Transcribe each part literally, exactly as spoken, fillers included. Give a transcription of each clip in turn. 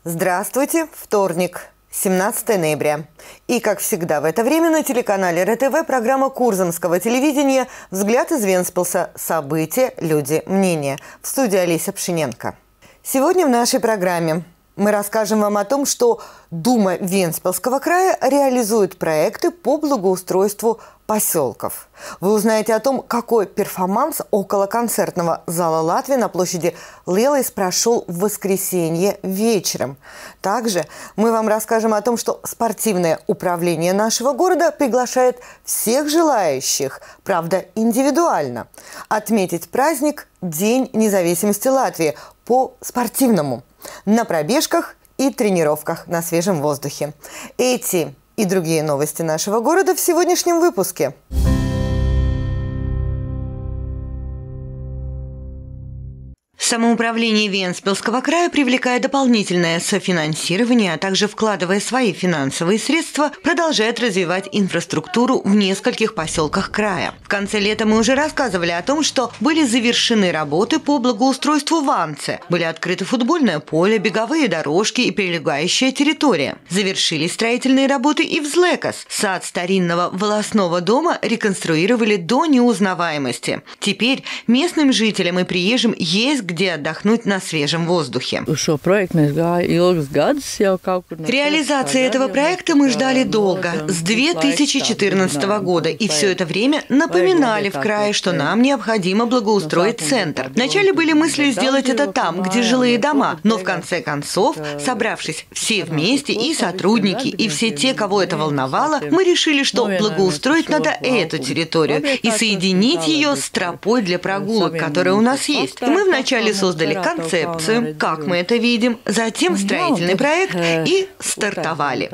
Здравствуйте, вторник, семнадцатое ноября. И, как всегда, в это время на телеканале эр тэ вэ программа Курзамского телевидения «Взгляд из Вентспилса. События, люди, мнения». В студии Олеся Пшененко. Сегодня в нашей программе мы расскажем вам о том, что Дума Вентспилского края реализует проекты по благоустройству поселков. Вы узнаете о том, какой перформанс около концертного зала Латвии на площади Лелайс прошел в воскресенье вечером. Также мы вам расскажем о том, что спортивное управление нашего города приглашает всех желающих, правда, индивидуально, отметить праздник День независимости Латвии по-спортивному на пробежках и тренировках на свежем воздухе. Эти и другие новости нашего города в сегодняшнем выпуске. Самоуправление Вентспилского края, привлекая дополнительное софинансирование, а также вкладывая свои финансовые средства, продолжает развивать инфраструктуру в нескольких поселках края. В конце лета мы уже рассказывали о том, что были завершены работы по благоустройству Ванце, были открыты футбольное поле, беговые дорожки и прилегающая территория. Завершились строительные работы и в Злекас. Сад старинного волосного дома реконструировали до неузнаваемости. Теперь местным жителям и приезжим есть где отдохнуть на свежем воздухе. Реализации этого проекта мы ждали долго, с две тысячи четырнадцатого года, и все это время напоминали в крае, что нам необходимо благоустроить центр. Вначале были мысли сделать это там, где жилые дома, но в конце концов, собравшись все вместе, и сотрудники, и все те, кого это волновало, мы решили, что благоустроить надо эту территорию и соединить ее с тропой для прогулок, которая у нас есть. И мы вначале создали концепцию, как мы это видим, затем строительный проект и стартовали.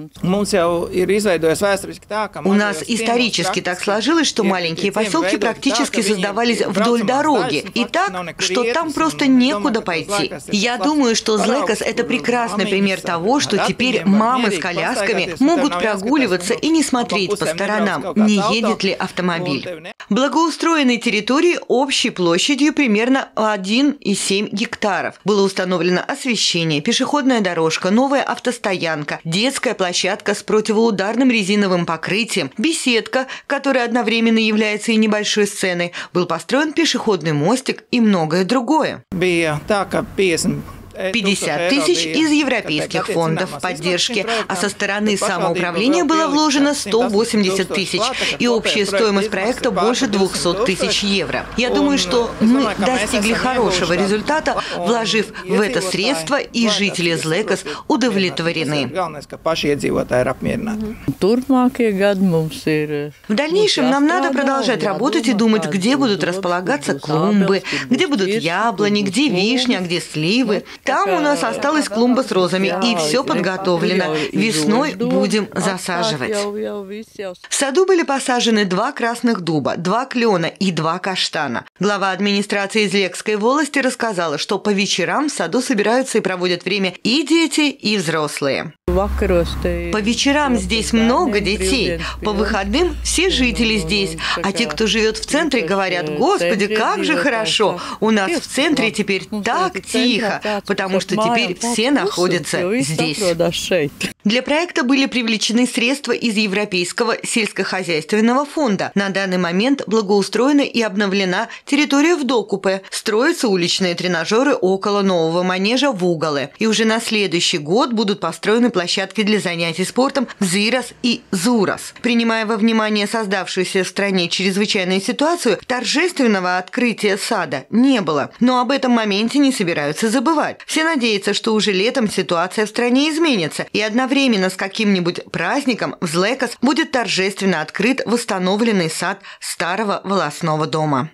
У нас исторически так сложилось, что маленькие поселки практически создавались вдоль дороги, и так, что там просто некуда пойти. Я думаю, что Злекас – это прекрасный пример того, что теперь мамы с колясками могут прогуливаться и не смотреть по сторонам, не едет ли автомобиль. Благоустроенной территории общей площадью примерно один и семь гектаров. Было установлено освещение, пешеходная дорожка, новая автостоянка, детская площадка с противоударным резиновым покрытием, беседка, которая одновременно является и небольшой сценой, был построен пешеходный мостик и многое другое. пятьдесят тысяч из европейских фондов поддержки, а со стороны самоуправления было вложено сто восемьдесят тысяч, и общая стоимость проекта больше двухсот тысяч евро. Я думаю, что мы достигли хорошего результата, вложив в это средства, и жители Злекас удовлетворены. В дальнейшем нам надо продолжать работать и думать, где будут располагаться клумбы, где будут яблони, где вишня, где сливы. Там у нас осталась клумба с розами, и все подготовлено. Весной будем засаживать. В саду были посажены два красных дуба, два клена и два каштана. Глава администрации Злекской волости рассказала, что по вечерам в саду собираются и проводят время и дети, и взрослые. По вечерам здесь много детей, по выходным все жители здесь, а те, кто живет в центре, говорят: «Господи, как же хорошо! У нас в центре теперь так тихо, потому что теперь все находятся здесь». Для проекта были привлечены средства из Европейского сельскохозяйственного фонда. На данный момент благоустроена и обновлена территория в Докупе, строятся уличные тренажеры около нового манежа в Уголе. И уже на следующий год будут построены площадки для занятий спортом в Зирас и Зурас. Принимая во внимание создавшуюся в стране чрезвычайную ситуацию, торжественного открытия сада не было. Но об этом моменте не собираются забывать. Все надеются, что уже летом ситуация в стране изменится, и одновременно с каким-нибудь праздником в Злекас будет торжественно открыт восстановленный сад старого волосного дома.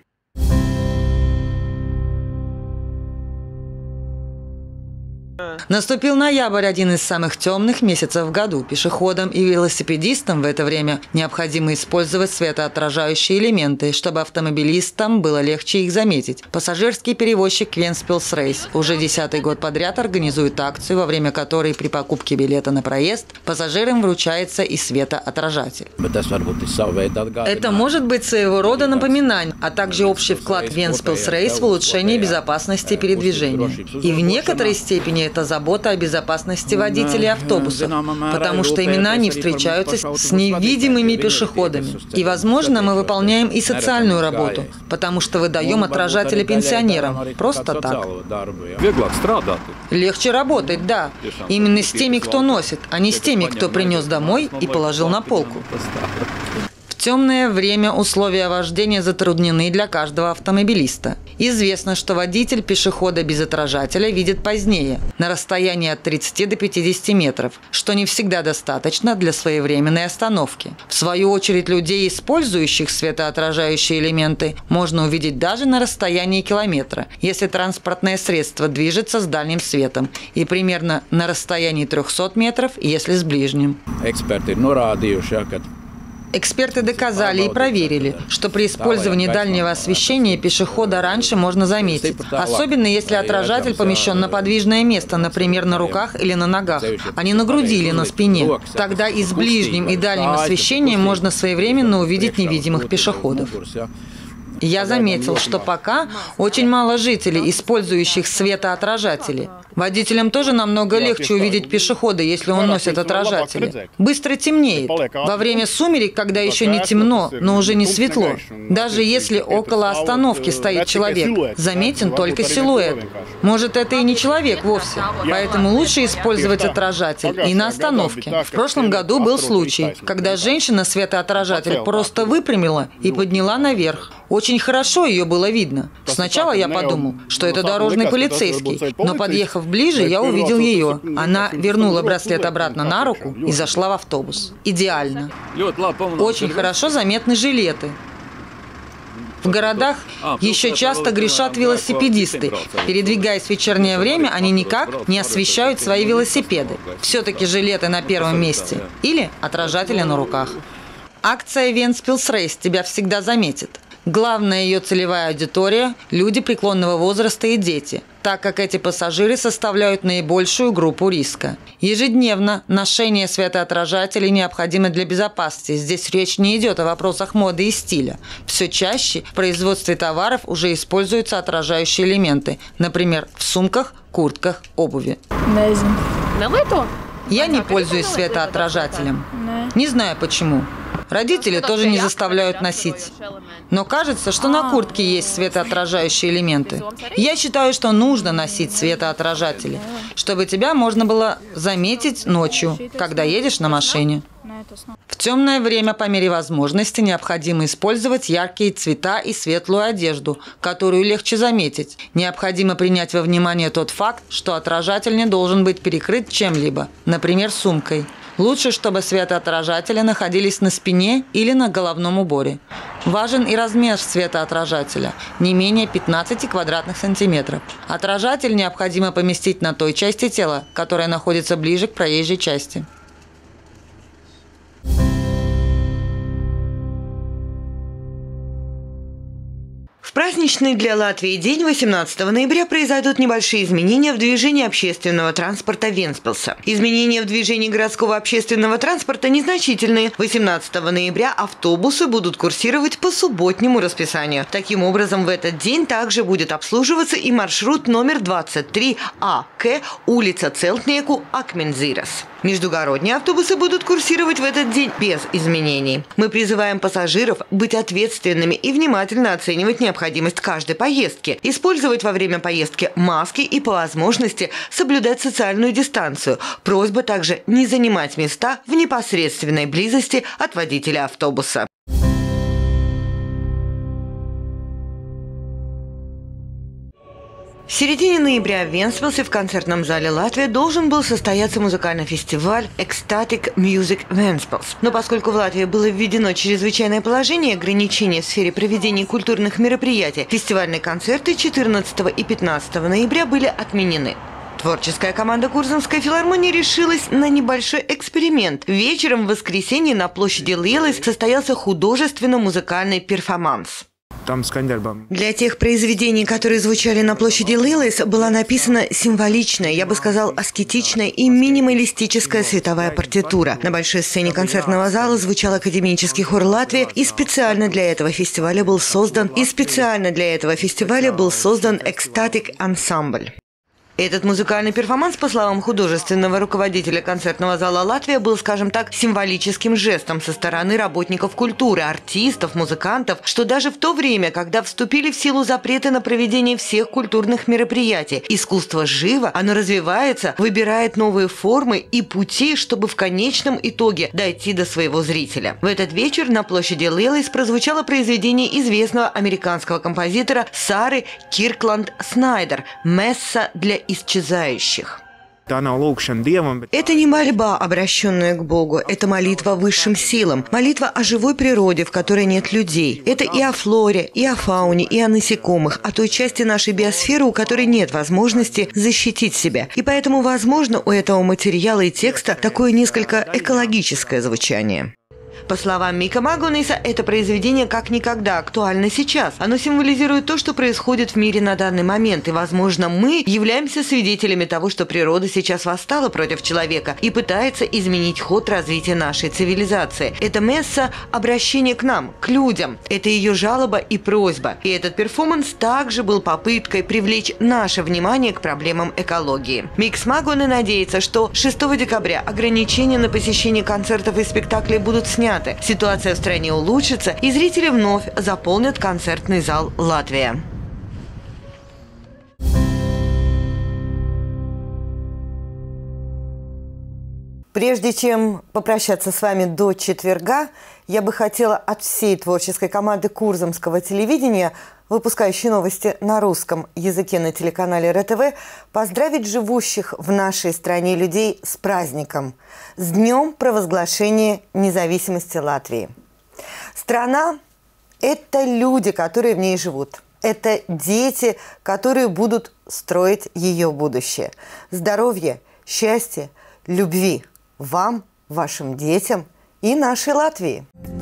Наступил ноябрь, один из самых темных месяцев в году. Пешеходам и велосипедистам в это время необходимо использовать светоотражающие элементы, чтобы автомобилистам было легче их заметить. Пассажирский перевозчик Вентспилс Рейс уже десятый год подряд организует акцию, во время которой при покупке билета на проезд пассажирам вручается и светоотражатель. Это может быть своего рода напоминание, а также общий вклад Вентспилс Рейс в улучшение безопасности передвижения. И в некоторой степени это забота забота о безопасности водителей автобусов, потому что именно они встречаются с невидимыми пешеходами. И, возможно, мы выполняем и социальную работу, потому что выдаем отражатели пенсионерам. Просто так. Легче работать, да. Именно с теми, кто носит, а не с теми, кто принес домой и положил на полку. В темное время условия вождения затруднены для каждого автомобилиста. Известно, что водитель пешехода без отражателя видит позднее, на расстоянии от тридцати до пятидесяти метров, что не всегда достаточно для своевременной остановки. В свою очередь, людей, использующих светоотражающие элементы, можно увидеть даже на расстоянии километра, если транспортное средство движется с дальним светом, и примерно на расстоянии трехсот метров, если с ближним. Эксперты доказали и проверили, что при использовании дальнего освещения пешехода раньше можно заметить, особенно если отражатель помещен на подвижное место, например, на руках или на ногах, а не на груди или на спине. Тогда и с ближним и дальним освещением можно своевременно увидеть невидимых пешеходов. Я заметил, что пока очень мало жителей, использующих светоотражатели. Водителям тоже намного легче увидеть пешехода, если он носит отражатели. Быстро темнеет. Во время сумерек, когда еще не темно, но уже не светло. Даже если около остановки стоит человек, заметен только силуэт. Может, это и не человек вовсе. Поэтому лучше использовать отражатель и на остановке. В прошлом году был случай, когда женщина светоотражатель просто выпрямила и подняла наверх. Очень хорошо ее было видно. Сначала я подумал, что это дорожный полицейский, но, подъехав ближе, я увидел ее. Она вернула браслет обратно на руку и зашла в автобус. Идеально. Очень хорошо заметны жилеты. В городах еще часто грешат велосипедисты. Передвигаясь в вечернее время, они никак не освещают свои велосипеды. Все-таки жилеты на первом месте. Или отражатели на руках. Акция Вентспилс Рейс тебя всегда заметит. Главная ее целевая аудитория – люди преклонного возраста и дети, так как эти пассажиры составляют наибольшую группу риска. Ежедневно ношение светоотражателей необходимо для безопасности. Здесь речь не идет о вопросах моды и стиля. Все чаще в производстве товаров уже используются отражающие элементы, например, в сумках, куртках, обуви. Я не пользуюсь светоотражателем. Не знаю почему. Родители тоже не заставляют носить. Но кажется, что на куртке есть светоотражающие элементы. Я считаю, что нужно носить светоотражатели, чтобы тебя можно было заметить ночью, когда едешь на машине. В темное время по мере возможности необходимо использовать яркие цвета и светлую одежду, которую легче заметить. Необходимо принять во внимание тот факт, что отражатель не должен быть перекрыт чем-либо, например, сумкой. Лучше, чтобы светоотражатели находились на спине или на головном уборе. Важен и размер светоотражателя – не менее пятнадцати квадратных сантиметров. Отражатель необходимо поместить на той части тела, которая находится ближе к проезжей части. В праздничный для Латвии день восемнадцатого ноября произойдут небольшие изменения в движении общественного транспорта Вентспилса. Изменения в движении городского общественного транспорта незначительные. восемнадцатого ноября автобусы будут курсировать по субботнему расписанию. Таким образом, в этот день также будет обслуживаться и маршрут номер двадцать три А К, улица Целтnieku, Акмензирас. Междугородние автобусы будут курсировать в этот день без изменений. Мы призываем пассажиров быть ответственными и внимательно оценивать необходимость каждой поездки, использовать во время поездки маски и по возможности соблюдать социальную дистанцию. Просьба также не занимать места в непосредственной близости от водителя автобуса. В середине ноября в Вентспилсе в концертном зале Латвии должен был состояться музыкальный фестиваль Ecstatic Music Ventspils. Но поскольку в Латвии было введено чрезвычайное положение и ограничения в сфере проведения культурных мероприятий, фестивальные концерты четырнадцатого и пятнадцатого ноября были отменены. Творческая команда Курзамской филармонии решилась на небольшой эксперимент. Вечером в воскресенье на площади Лиелис состоялся художественно-музыкальный перформанс. Для тех произведений, которые звучали на площади Лиелис, была написана символичная, я бы сказал, аскетичная и минималистическая световая партитура. На большой сцене концертного зала звучал академический хор Латвии, и специально для этого фестиваля был создан и специально для этого фестиваля был создан Ecstatic Ensemble. Этот музыкальный перформанс, по словам художественного руководителя концертного зала «Латвия», был, скажем так, символическим жестом со стороны работников культуры, артистов, музыкантов, что даже в то время, когда вступили в силу запреты на проведение всех культурных мероприятий, искусство живо, оно развивается, выбирает новые формы и пути, чтобы в конечном итоге дойти до своего зрителя. В этот вечер на площади Лилис прозвучало произведение известного американского композитора Сары Киркланд Снайдер «Месса для исчезающих». Это не мольба, обращенная к Богу. Это молитва высшим силам. Молитва о живой природе, в которой нет людей. Это и о флоре, и о фауне, и о насекомых, о той части нашей биосферы, у которой нет возможности защитить себя. И поэтому, возможно, у этого материала и текста такое несколько экологическое звучание. По словам Мика Магонеса, это произведение как никогда актуально сейчас. Оно символизирует то, что происходит в мире на данный момент. И, возможно, мы являемся свидетелями того, что природа сейчас восстала против человека и пытается изменить ход развития нашей цивилизации. Это месса – обращение к нам, к людям. Это ее жалоба и просьба. И этот перформанс также был попыткой привлечь наше внимание к проблемам экологии. Микс Магоне надеется, что шестого декабря ограничения на посещение концертов и спектаклей будут сняты. Ситуация в стране улучшится, и зрители вновь заполнят концертный зал «Латвия». Прежде чем попрощаться с вами до четверга, я бы хотела от всей творческой команды Курзамского телевидения, выпускающей новости на русском языке на телеканале эр тэ вэ, поздравить живущих в нашей стране людей с праздником, с Днем провозглашения независимости Латвии. Страна – это люди, которые в ней живут. Это дети, которые будут строить ее будущее. Здоровья, счастья, любви вам, вашим детям и нашей Латвии.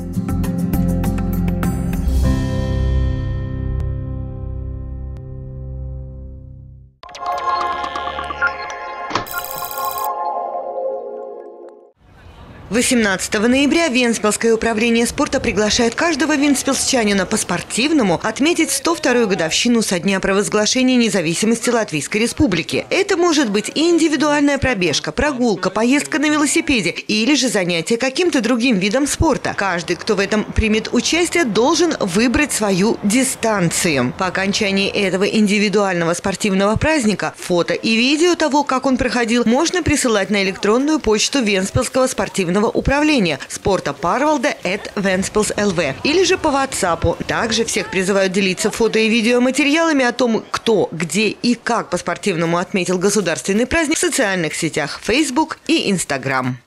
восемнадцатого ноября Вентспилское управление спорта приглашает каждого вентспилсчанина по-спортивному отметить сто вторую годовщину со дня провозглашения независимости Латвийской Республики. Это может быть и индивидуальная пробежка, прогулка, поездка на велосипеде или же занятие каким-то другим видом спорта. Каждый, кто в этом примет участие, должен выбрать свою дистанцию. По окончании этого индивидуального спортивного праздника фото и видео того, как он проходил, можно присылать на электронную почту Вентспилского спортивного управления спорта Парвалда эт Вентспилс точка эл ви или же по WhatsApp. Также всех призывают делиться фото и видеоматериалами о том, кто, где и как по-спортивному отметил государственный праздник в социальных сетях Facebook и Instagram.